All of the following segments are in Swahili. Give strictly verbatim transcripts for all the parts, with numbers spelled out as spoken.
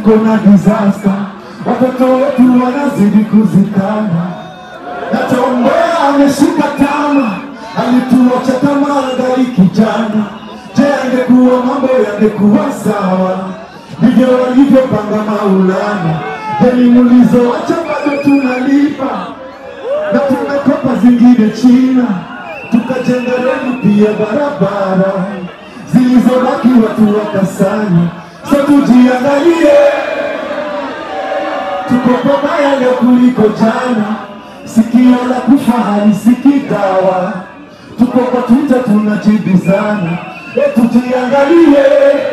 tuko na disaster. Watoto wetu wanazidi kuzikana. Na Tombea ameshika tama, alituacha kama angali kijana. Je, angekuwa mambo yangekuwa sawa? Ndivyo walivyopanga Maulana. Deni mulizoacha bado tunalipa, na tumekopa zingine China. Tukajenga reli pia barabara, zilizobaki watu wakasanya. So tujiangalie, tuko pabaya leo kuliko jana. Sikio la kufa halisikii dawa. Tuko kwa Twitter tunajibizana. E, tujiangalie,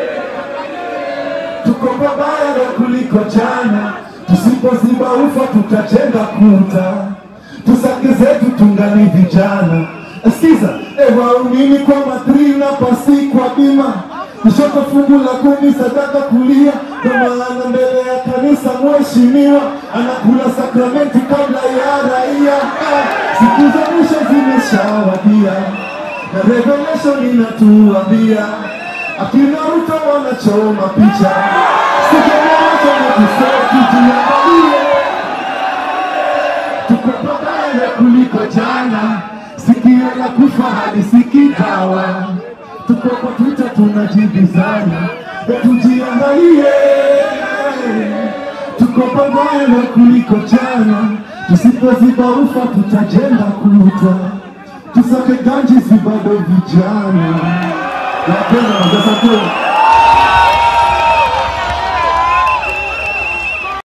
tuko pabaya leo kuliko jana. Tusipoziba ufa tutajenga kuta. Tusake zetu tungali vijana. Eskiza, ewa unini kwa matri na pasi kwa bima. Nishoto fungu la kumi sadaka kulia. Kwa maana mbele ya kanisa mheshimiwa anakula sakramenti kabla ya raia. Siku za mwisho zimeshawadia, na revelation inatuambia akina Ruto wanachoma picha. Sikemwacha na kusoti tujiangalie, tuko pabaya kuliko jana. Sikio la kufa halisikii dawa. Tuko kwa Twitter tunajibizana. Tujiangalie, tuko pabaya kuliko jana. Tusipoziba ufa tutajenga kuta. Tusake ganji si bado vijana. Napenda, asante.